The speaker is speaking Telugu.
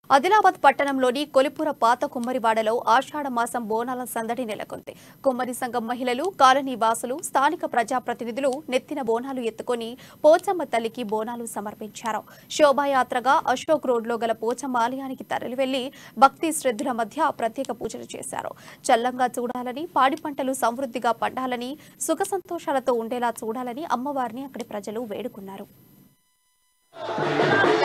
ఆదిలాబాద్ పట్టణంలోని కొలిపుర పాత కుమ్మరివాడలో ఆషాఢ మాసం బోనాల సందడి నెలకొంది. కుమ్మరి సంఘం మహిళలు, కాలనీ వాసులు, స్థానిక ప్రజాప్రతినిధులు నెత్తిన బోనాలు ఎత్తుకొని పోచమ్మ తల్లికి బోనాలు సమర్పించారు. శోభాయాత్రగా అశోక్ రోడ్లో గల పోచమ్మ ఆలయానికి తరలివెళ్లి భక్తి శ్రద్ధల మధ్య ప్రత్యేక పూజలు చేశారు. చల్లంగా చూడాలని, పాడి పంటలు సమృద్ధిగా పండాలని, సుఖ సంతోషాలతో ఉండేలా చూడాలని అమ్మవారిని అక్కడి ప్రజలు వేడుకున్నారు.